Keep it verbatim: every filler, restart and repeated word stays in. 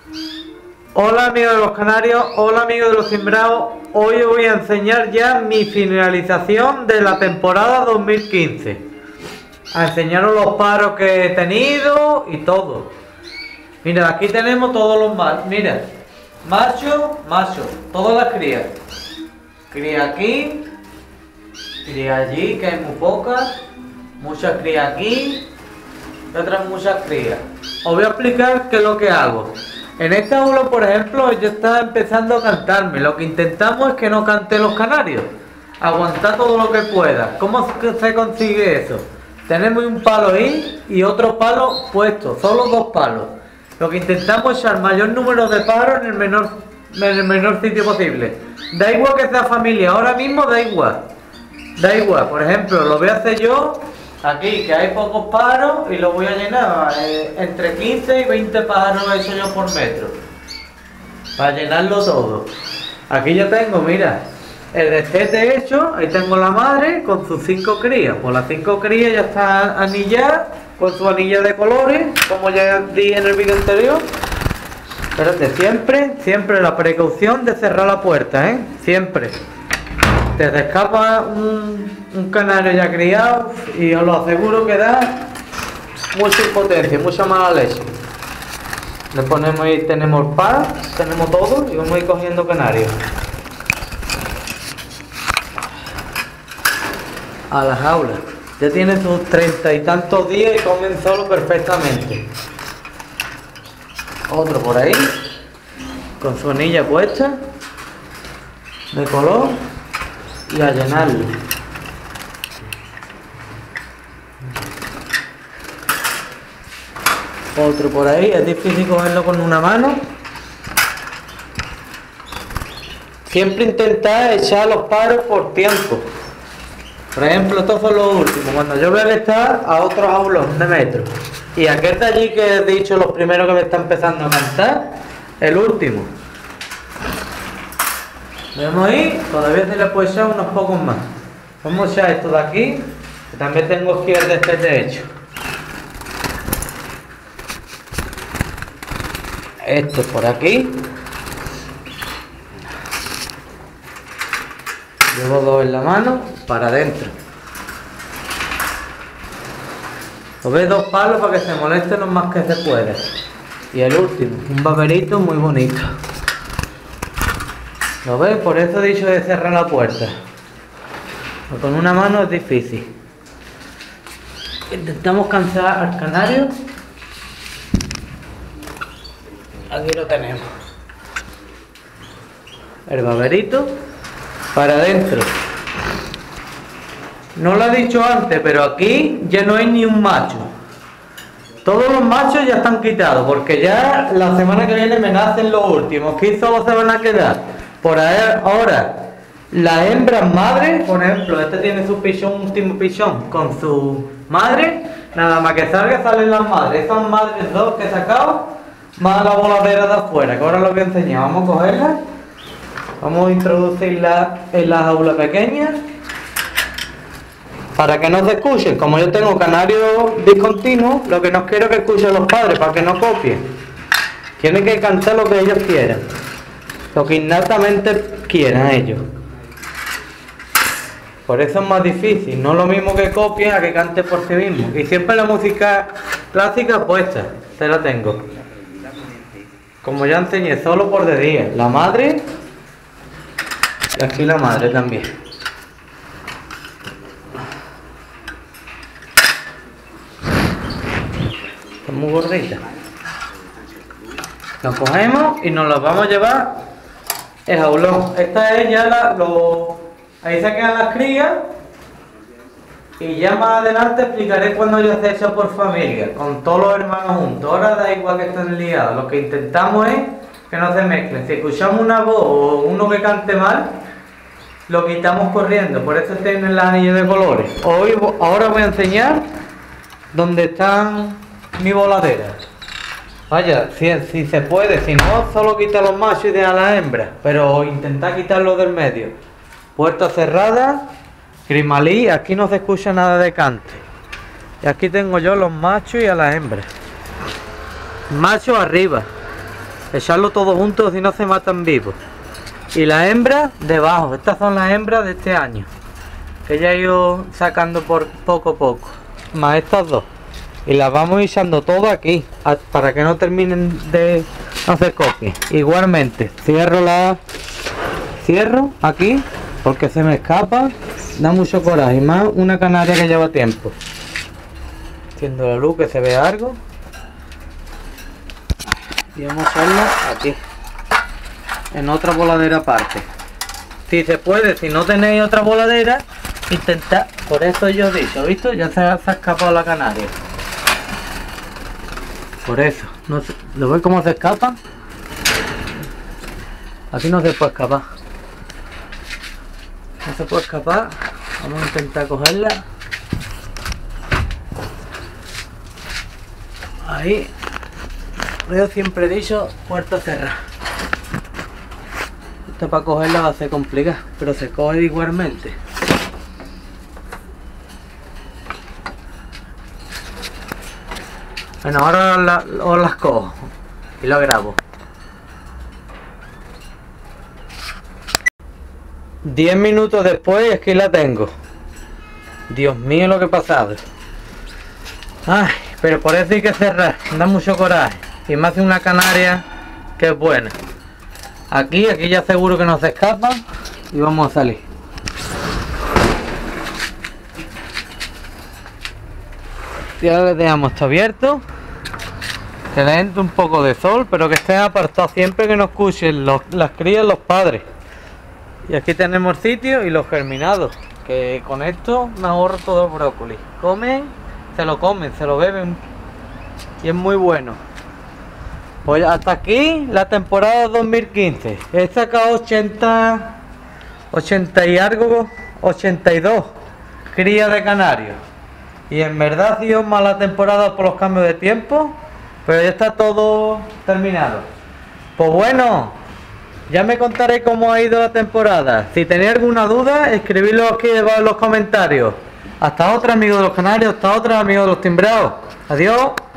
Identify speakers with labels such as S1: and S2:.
S1: Hola amigos de los canarios, hola amigos de los cimbraos. Hoy os voy a enseñar ya mi finalización de la temporada dos mil quince. A enseñaros los paros que he tenido y todo. Mira, aquí tenemos todos los machos. Mira, macho, macho, todas las crías. Cría aquí, cría allí, que hay muy pocas. Muchas crías aquí y otras muchas crías. Os voy a explicar qué es lo que hago. En esta aula, por ejemplo, yo estaba empezando a cantarme. Lo que intentamos es que no cante los canarios. Aguantar todo lo que pueda. ¿Cómo se consigue eso? Tenemos un palo ahí y otro palo puesto. Solo dos palos. Lo que intentamos es echar mayor número de paros en el menor, en el menor sitio posible. Da igual que sea familia. Ahora mismo da igual. Da igual. Por ejemplo, lo voy a hacer yo aquí, que hay pocos pájaros, y lo voy a llenar eh, entre quince y veinte pájaros he hecho yo por metro. Para llenarlo todo. Aquí yo tengo, mira, el destete hecho. Ahí tengo la madre con sus cinco crías. Pues las cinco crías ya están anilladas, con su anilla de colores, como ya di en el vídeo anterior. Espérate, siempre, siempre la precaución de cerrar la puerta, ¿eh? Siempre. Te escapa un, un canario ya criado y os lo aseguro que da mucha impotencia, mucha mala leche. Le ponemos ahí, tenemos par, tenemos todo y vamos a ir cogiendo canarios. A la jaula. Ya tiene sus treinta y tantos días y comen solo perfectamente. Otro por ahí, con su anilla puesta, de color. Y a llenarlo. Otro por ahí, es difícil cogerlo con una mano. Siempre intentar echar los paros por tiempo. Por ejemplo, estos son los últimos. Cuando yo voy a estar a otro jaulón de metro. Y aquel de allí que he dicho, los primeros que me están empezando a cantar, el último. Vemos ahí, todavía se le puede echar unos pocos más. Vamos a echar esto de aquí, que también tengo aquí el destete hecho. Esto por aquí. Llevo dos en la mano, para adentro. Os veis, dos palos para que se molesten lo más que se puede. Y el último, un baberito muy bonito. ¿Lo ves? Por eso he dicho de cerrar la puerta. Porque con una mano es difícil. Intentamos cansar al canario. Aquí lo tenemos. El baberito para adentro. No lo he dicho antes, pero aquí ya no hay ni un macho. Todos los machos ya están quitados, porque ya la semana que viene me nacen los últimos. Aquí solo se van a quedar por ahora las hembras madres. Por ejemplo, este tiene su pichón, último pichón con su madre. Nada más que salga, salen las madres. Esas madres dos que he sacado, más la voladera de afuera, que ahora lo voy a enseñar. Vamos a cogerla, vamos a introducirla en la jaula pequeña para que no se escuchen. Como yo tengo canarios discontinuos, lo que no quiero es que escuchen los padres, para que no copien. Tienen que cantar lo que ellos quieran, lo que innatamente quieran ellos. Por eso es más difícil, no lo mismo que copien a que cante por sí mismo. Y siempre la música clásica puesta, te la tengo. Como ya enseñé, solo por de día. La madre y aquí la madre también. Está muy gordita. Lo cogemos y nos lo vamos a llevar el jaulón. Esta es ya la... Lo, ahí se quedan las crías. Y ya más adelante explicaré cuando ya se echa por familia, con todos los hermanos juntos. Ahora da igual que estén liados. Lo que intentamos es que no se mezclen. Si escuchamos una voz o uno que cante mal, lo quitamos corriendo. Por eso tienen las anillas de colores. Hoy, ahora voy a enseñar dónde están mis voladeras. Vaya, si, si se puede, si no, solo quita los machos y deja las hembras. Pero intentar quitarlo del medio. Puerta cerrada, grimalí, aquí no se escucha nada de cante. Y aquí tengo yo los machos y a las hembras. Macho arriba. Echarlo todo junto, si no se matan vivos. Y las hembras debajo. Estas son las hembras de este año, que ya he ido sacando por poco a poco. Más estas dos. Y las vamos echando todo aquí, para que no terminen de hacer copia. Igualmente, cierro la... Cierro aquí, porque se me escapa. Da mucho coraje. Y más una canaria que lleva tiempo. Enciendo la luz que se vea algo. Y vamos a echarla aquí, en otra voladera aparte. Si se puede, si no tenéis otra voladera, intentad. Por eso yo he dicho, ¿visto? Ya se ha, se ha escapado la canaria. Por eso, no sé, ¿lo veis cómo se escapa? Aquí no se puede escapar. No se puede escapar. Vamos a intentar cogerla. Ahí. Yo siempre he dicho, puerta cerrada. Esto para cogerla va a ser complicado, pero se coge igualmente. Bueno, ahora la, os las cojo y lo grabo. Diez minutos después y aquí la tengo. Dios mío, lo que ha pasado. Ay, pero por eso hay que cerrar, da mucho coraje. Y me hace una canaria que es buena. Aquí, aquí ya seguro que no se escapa. Y vamos a salir. Y ahora le dejamos esto abierto. Que le entre un poco de sol, pero que esté apartado siempre, que no escuchen los, las crías los padres. Y aquí tenemos el sitio y los germinados. Que con esto me ahorro todo el brócoli. Comen, se lo comen, se lo beben. Y es muy bueno. Pues hasta aquí la temporada dos mil quince. He sacado ochenta, ochenta y algo, ochenta y dos crías de canarios. Y en verdad ha sido mala temporada por los cambios de tiempo, pero ya está todo terminado. Pues bueno, ya me contaré cómo ha ido la temporada. Si tenéis alguna duda, escribidlo aquí debajo en los comentarios. Hasta otra, amigos de los canarios, hasta otra, amigos de los timbrados. Adiós.